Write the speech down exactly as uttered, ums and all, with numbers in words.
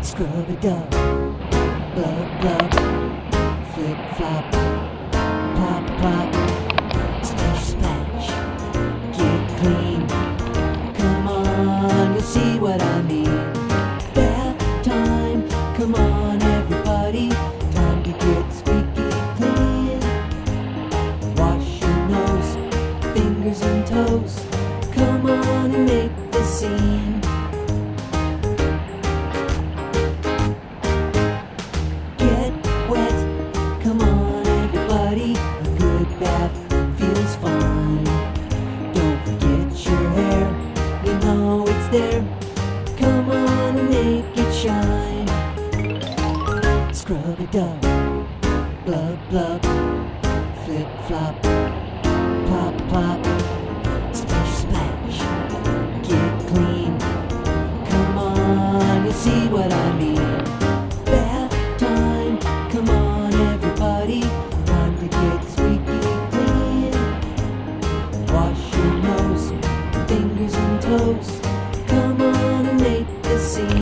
Scrub-a-dub, blub blub, flip flop, pop pop, splish splash, get clean. Come on, you'll see what I mean. Bath time, come on everybody, time to get squeaky clean. Wash your nose, fingers and toes, come on and make the scene. Come on everybody, a good bath feels fine. Don't forget your hair, you know it's there. Come on and make it shine. Scrub-a-dub, blub blub, flip flop, pop pop, splish splash, get clean. Come on, you'll see what I mean. Bath time, come on everybody, time to get squeaky clean. Wash your nose, fingers and toes,